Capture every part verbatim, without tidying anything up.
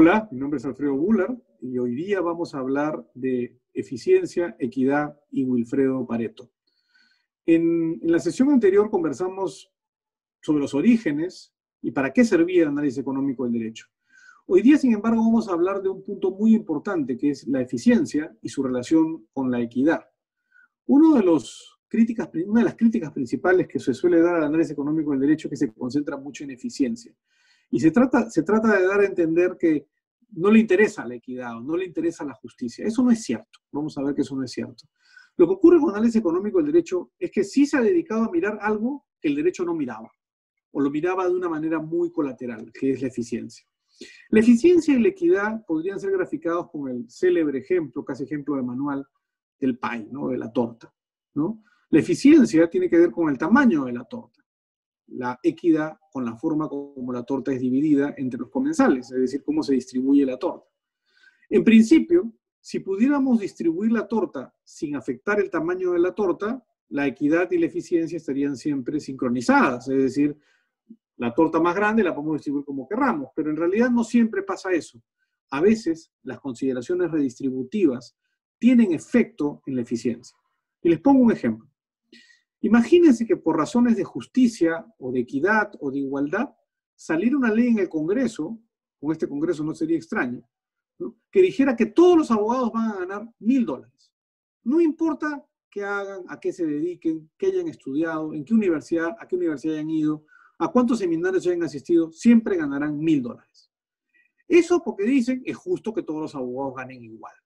Hola, mi nombre es Alfredo Buller y hoy día vamos a hablar de eficiencia, equidad y Wilfredo Pareto. En, en la sesión anterior conversamos sobre los orígenes y para qué servía el análisis económico del derecho. Hoy día, sin embargo, vamos a hablar de un punto muy importante que es la eficiencia y su relación con la equidad. Uno de los críticas, una de las críticas principales que se suele dar al análisis económico del derecho es que se concentra mucho en eficiencia. Y se trata, se trata de dar a entender que no le interesa la equidad o no le interesa la justicia. Eso no es cierto. Vamos a ver que eso no es cierto. Lo que ocurre con el análisis económico del derecho es que sí se ha dedicado a mirar algo que el derecho no miraba, o lo miraba de una manera muy colateral, que es la eficiencia. La eficiencia y la equidad podrían ser graficados con el célebre ejemplo, casi ejemplo de manual, del pie, ¿no? De la torta, ¿no? La eficiencia tiene que ver con el tamaño de la torta. La equidad con la forma como la torta es dividida entre los comensales, es decir, cómo se distribuye la torta. En principio, si pudiéramos distribuir la torta sin afectar el tamaño de la torta, la equidad y la eficiencia estarían siempre sincronizadas, es decir, la torta más grande la podemos distribuir como querramos, pero en realidad no siempre pasa eso. A veces las consideraciones redistributivas tienen efecto en la eficiencia. Y les pongo un ejemplo. Imagínense que por razones de justicia o de equidad o de igualdad saliera una ley en el Congreso, con este Congreso no sería extraño, ¿no?, que dijera que todos los abogados van a ganar mil dólares. No importa qué hagan, a qué se dediquen, qué hayan estudiado, en qué universidad, a qué universidad hayan ido, a cuántos seminarios hayan asistido, siempre ganarán mil dólares. Eso porque dicen es justo que todos los abogados ganen igual.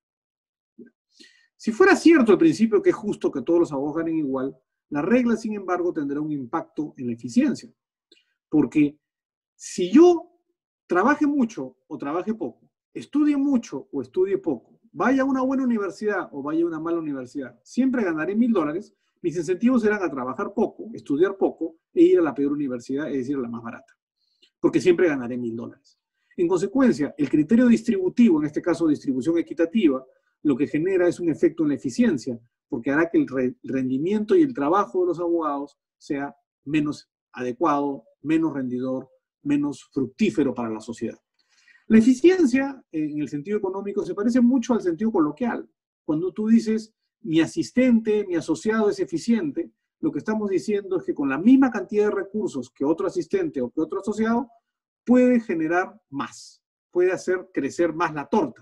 Si fuera cierto el principio que es justo que todos los abogados ganen igual, la regla, sin embargo, tendrá un impacto en la eficiencia. Porque si yo trabaje mucho o trabaje poco, estudie mucho o estudie poco, vaya a una buena universidad o vaya a una mala universidad, siempre ganaré mil dólares, mis incentivos serán a trabajar poco, estudiar poco e ir a la peor universidad, es decir, a la más barata. Porque siempre ganaré mil dólares. En consecuencia, el criterio distributivo, en este caso distribución equitativa, lo que genera es un efecto en la eficiencia, porque hará que el rendimiento y el trabajo de los abogados sea menos adecuado, menos rendidor, menos fructífero para la sociedad. La eficiencia, en el sentido económico, se parece mucho al sentido coloquial. Cuando tú dices, mi asistente, mi asociado es eficiente, lo que estamos diciendo es que con la misma cantidad de recursos que otro asistente o que otro asociado, puede generar más, puede hacer crecer más la torta.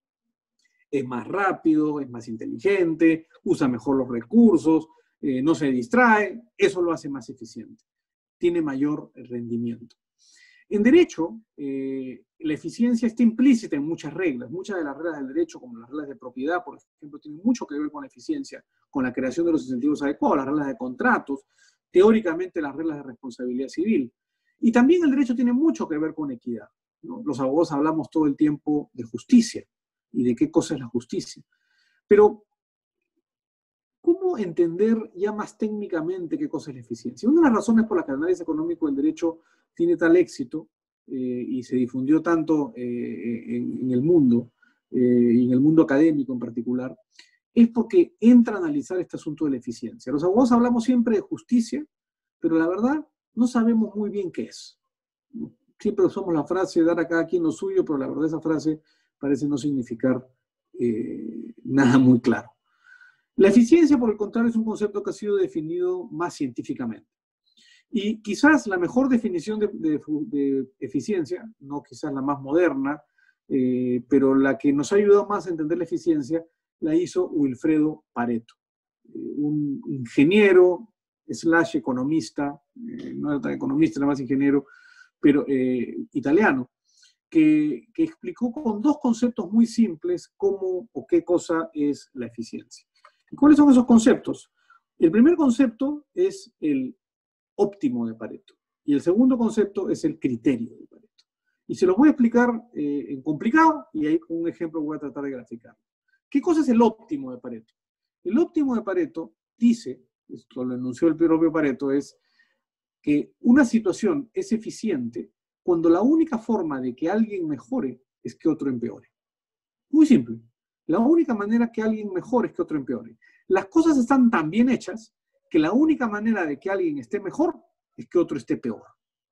Es más rápido, es más inteligente, usa mejor los recursos, eh, no se distrae, eso lo hace más eficiente. Tiene mayor rendimiento. En derecho, eh, la eficiencia está implícita en muchas reglas. Muchas de las reglas del derecho, como las reglas de propiedad, por ejemplo, tienen mucho que ver con la eficiencia, con la creación de los incentivos adecuados, las reglas de contratos, teóricamente las reglas de responsabilidad civil. Y también el derecho tiene mucho que ver con equidad, ¿no? Los abogados hablamos todo el tiempo de justicia y de qué cosa es la justicia. Pero, ¿cómo entender ya más técnicamente qué cosa es la eficiencia? Una de las razones por las que el análisis económico del derecho tiene tal éxito eh, y se difundió tanto eh, en, en el mundo, eh, y en el mundo académico en particular, es porque entra a analizar este asunto de la eficiencia. Los abogados hablamos siempre de justicia, pero la verdad no sabemos muy bien qué es. Siempre usamos la frase dar a cada quien lo suyo, pero la verdad esa frase parece no significar eh, nada muy claro. La eficiencia, por el contrario, es un concepto que ha sido definido más científicamente. Y quizás la mejor definición de, de, de eficiencia, no quizás la más moderna, eh, pero la que nos ha ayudado más a entender la eficiencia, la hizo Wilfredo Pareto, eh, un ingeniero slash economista, eh, no era tan economista, era más ingeniero, pero eh, italiano, Que, que explicó con dos conceptos muy simples cómo o qué cosa es la eficiencia. ¿Y cuáles son esos conceptos? El primer concepto es el óptimo de Pareto y el segundo concepto es el criterio de Pareto. Y se los voy a explicar eh, en complicado y ahí con un ejemplo voy a tratar de graficarlo. ¿Qué cosa es el óptimo de Pareto? El óptimo de Pareto dice, esto lo enunció el propio Pareto, es que una situación es eficiente cuando la única forma de que alguien mejore es que otro empeore. Muy simple. La única manera que alguien mejore es que otro empeore. Las cosas están tan bien hechas que la única manera de que alguien esté mejor es que otro esté peor.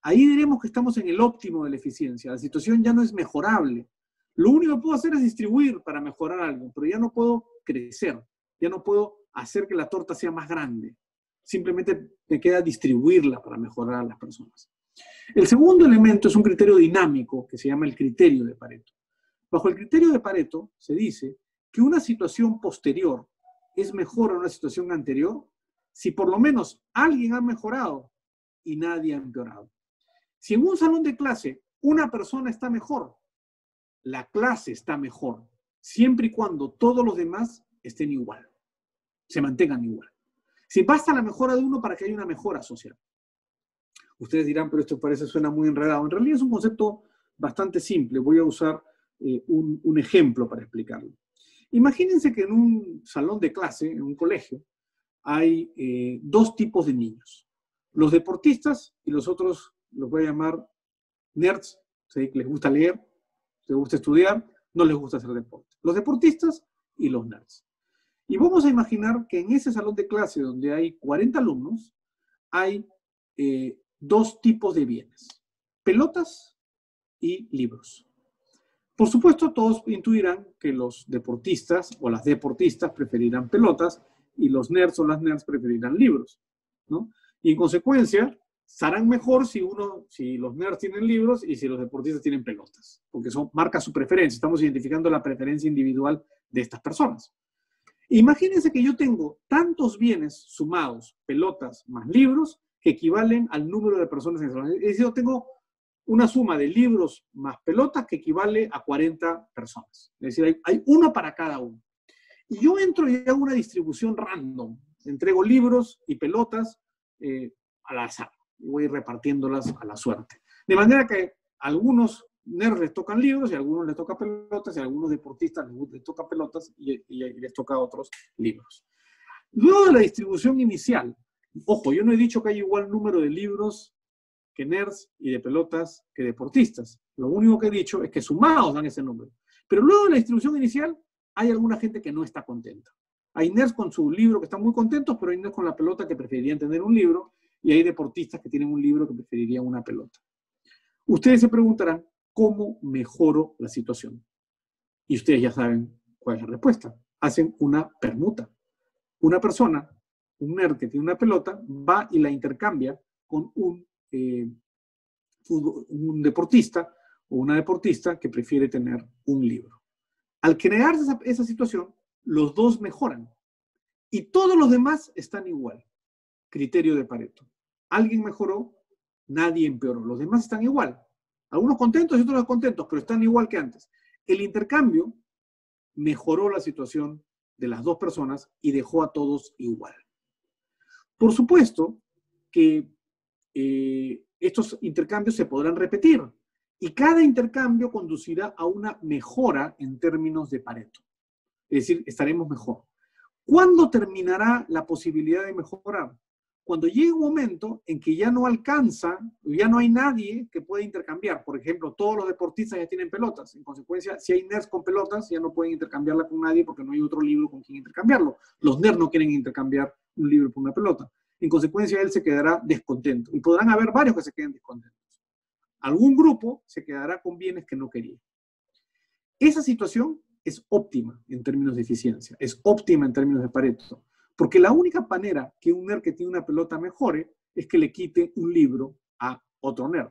ahí diremos que estamos en el óptimo de la eficiencia. La situación ya no es mejorable. Lo único que puedo hacer es distribuir para mejorar algo, pero ya no puedo crecer, ya no puedo hacer que la torta sea más grande. Simplemente me queda distribuirla para mejorar a las personas. El segundo elemento es un criterio dinámico que se llama el criterio de Pareto. Bajo el criterio de Pareto se dice que una situación posterior es mejor a una situación anterior si por lo menos alguien ha mejorado y nadie ha empeorado. Si en un salón de clase una persona está mejor, la clase está mejor, siempre y cuando todos los demás estén igual, se mantengan igual. Si basta la mejora de uno para que haya una mejora social. Ustedes dirán, pero esto parece, suena muy enredado. En realidad es un concepto bastante simple. Voy a usar eh, un, un ejemplo para explicarlo. Imagínense que en un salón de clase, en un colegio, hay eh, dos tipos de niños. Los deportistas y los otros, los voy a llamar nerds, ¿sí? Que les gusta leer, les gusta estudiar, no les gusta hacer deporte. Los deportistas y los nerds. Y vamos a imaginar que en ese salón de clase donde hay cuarenta alumnos, hay eh, dos tipos de bienes, pelotas y libros. Por supuesto, todos intuirán que los deportistas o las deportistas preferirán pelotas y los nerds o las nerds preferirán libros, ¿no? Y en consecuencia, estarán mejor si, uno, si los nerds tienen libros y si los deportistas tienen pelotas, porque eso marca su preferencia. Estamos identificando la preferencia individual de estas personas. Imagínense que yo tengo tantos bienes sumados, pelotas más libros, que equivalen al número de personas en el salón. Es decir, yo tengo una suma de libros más pelotas que equivale a cuarenta personas. Es decir, hay, hay uno para cada uno. Y yo entro y hago una distribución random. Entrego libros y pelotas eh, al azar. Y voy repartiéndolas a la suerte. De manera que a algunos nerds les tocan libros y a algunos les toca pelotas y a algunos deportistas les, les toca pelotas y, y, y les toca otros libros. Luego de la distribución inicial, ojo, yo no he dicho que hay igual número de libros que nerds y de pelotas que deportistas. Lo único que he dicho es que sumados dan ese número. Pero luego de la distribución inicial, hay alguna gente que no está contenta. Hay nerds con su libro que están muy contentos, pero hay nerds con la pelota que preferirían tener un libro y hay deportistas que tienen un libro que preferirían una pelota. Ustedes se preguntarán, ¿cómo mejoro la situación? Y ustedes ya saben cuál es la respuesta. Hacen una permuta. Una persona, un nerd que tiene una pelota, va y la intercambia con un, eh, un deportista o una deportista que prefiere tener un libro. Al crearse esa, esa situación, los dos mejoran. Y todos los demás están igual. Criterio de Pareto. Alguien mejoró, nadie empeoró. Los demás están igual. Algunos contentos y otros descontentos, pero están igual que antes. El intercambio mejoró la situación de las dos personas y dejó a todos igual. Por supuesto que eh, estos intercambios se podrán repetir y cada intercambio conducirá a una mejora en términos de Pareto. Es decir, estaremos mejor. ¿Cuándo terminará la posibilidad de mejorar? Cuando llegue un momento en que ya no alcanza, ya no hay nadie que pueda intercambiar. Por ejemplo, todos los deportistas ya tienen pelotas. En consecuencia, si hay nerds con pelotas, ya no pueden intercambiarla con nadie porque no hay otro libro con quien intercambiarlo. Los nerds no quieren intercambiar un libro por una pelota. En consecuencia, él se quedará descontento. Y podrán haber varios que se queden descontentos. Algún grupo se quedará con bienes que no quería. Esa situación es óptima en términos de eficiencia. Es óptima en términos de Pareto. Porque la única manera que un nerd que tiene una pelota mejore es que le quite un libro a otro nerd.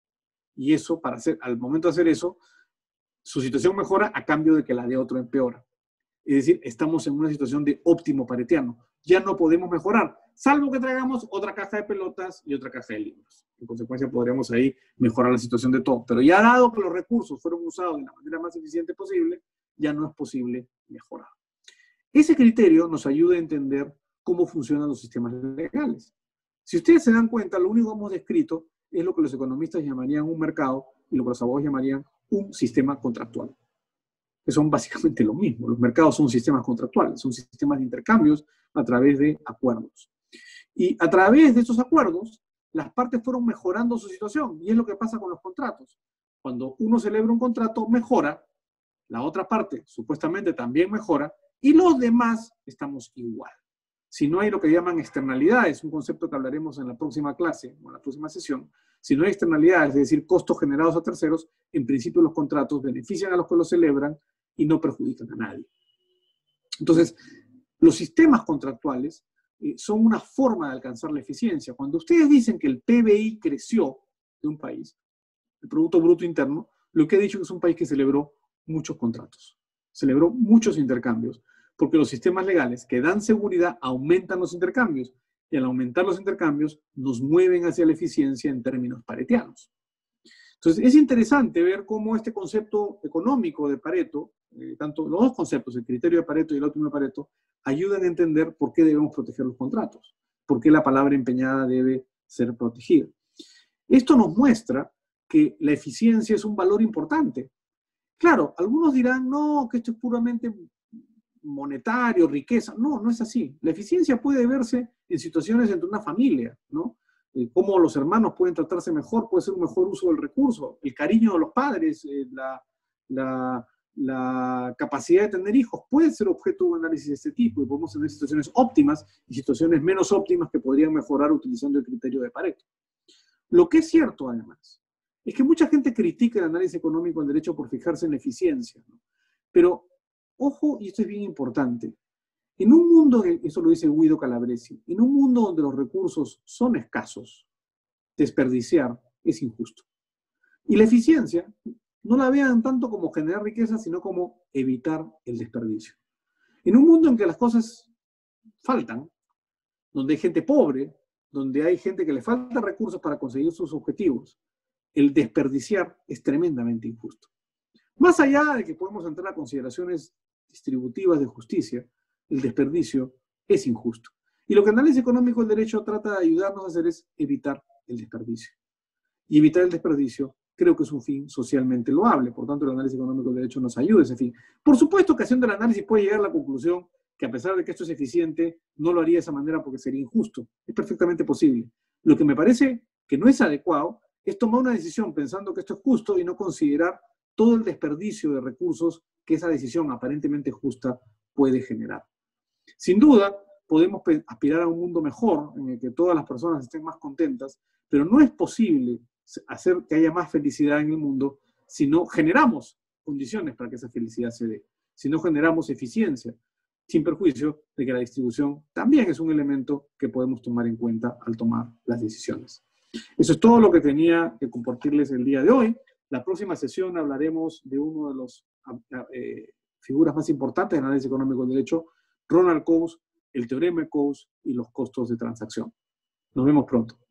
Y eso, para hacer, al momento de hacer eso, su situación mejora a cambio de que la de otro empeora. Es decir, estamos en una situación de óptimo paretiano. Ya no podemos mejorar, salvo que traigamos otra caja de pelotas y otra caja de libros. En consecuencia, podríamos ahí mejorar la situación de todo. Pero ya dado que los recursos fueron usados de la manera más eficiente posible, ya no es posible mejorar. Ese criterio nos ayuda a entender cómo funcionan los sistemas legales. Si ustedes se dan cuenta, lo único que hemos descrito es lo que los economistas llamarían un mercado y lo que los abogados llamarían un sistema contractual, que son básicamente lo mismo. Los mercados son sistemas contractuales, son sistemas de intercambios a través de acuerdos. Y a través de estos acuerdos, las partes fueron mejorando su situación, y es lo que pasa con los contratos. Cuando uno celebra un contrato, mejora, la otra parte supuestamente también mejora, y los demás estamos igual. si no hay lo que llaman externalidades, un concepto que hablaremos en la próxima clase o en la próxima sesión, si no hay externalidades, es decir, costos generados a terceros, en principio los contratos benefician a los que los celebran y no perjudican a nadie. Entonces, los sistemas contractuales eh, son una forma de alcanzar la eficiencia. Cuando ustedes dicen que el P B I creció de un país, el Producto Bruto Interno, lo que he dicho es que es un país que celebró muchos contratos, celebró muchos intercambios, porque los sistemas legales que dan seguridad aumentan los intercambios, y al aumentar los intercambios nos mueven hacia la eficiencia en términos paretianos. Entonces, es interesante ver cómo este concepto económico de Pareto, eh, tanto los dos conceptos, el criterio de Pareto y el óptimo de Pareto, ayudan a entender por qué debemos proteger los contratos, por qué la palabra empeñada debe ser protegida. Esto nos muestra que la eficiencia es un valor importante. Claro, algunos dirán, no, que esto es puramente monetario, riqueza. No, no es así. La eficiencia puede verse en situaciones entre una familia, ¿no? Eh, cómo los hermanos pueden tratarse mejor, puede ser un mejor uso del recurso, el cariño de los padres, eh, la, la, la capacidad de tener hijos, puede ser objeto de un análisis de este tipo, y podemos tener situaciones óptimas y situaciones menos óptimas que podrían mejorar utilizando el criterio de Pareto. Lo que es cierto, además, es que mucha gente critica el análisis económico del derecho por fijarse en la eficiencia, ¿no? Pero, ojo, y esto es bien importante, en un mundo, eso lo dice Guido Calabresi, en un mundo donde los recursos son escasos, desperdiciar es injusto. Y la eficiencia, no la vean tanto como generar riqueza, sino como evitar el desperdicio. En un mundo en que las cosas faltan, donde hay gente pobre, donde hay gente que le falta recursos para conseguir sus objetivos, el desperdiciar es tremendamente injusto. Más allá de que podemos entrar a consideraciones distributivas de justicia, el desperdicio es injusto. Y lo que el análisis económico del derecho trata de ayudarnos a hacer es evitar el desperdicio. Y evitar el desperdicio creo que es un fin socialmente loable. Por tanto, el análisis económico del derecho nos ayuda a ese fin. Por supuesto que haciendo el análisis puede llegar a la conclusión que a pesar de que esto es eficiente, no lo haría de esa manera porque sería injusto. Es perfectamente posible. Lo que me parece que no es adecuado es tomar una decisión pensando que esto es justo y no considerar todo el desperdicio de recursos que esa decisión aparentemente justa puede generar. Sin duda, podemos aspirar a un mundo mejor en el que todas las personas estén más contentas, pero no es posible hacer que haya más felicidad en el mundo si no generamos condiciones para que esa felicidad se dé, si no generamos eficiencia, sin perjuicio de que la distribución también es un elemento que podemos tomar en cuenta al tomar las decisiones. Eso es todo lo que tenía que compartirles el día de hoy. La próxima sesión hablaremos de uno de los eh, figuras más importantes del análisis económico del derecho, Ronald Coase, el teorema de Coase y los costos de transacción. Nos vemos pronto.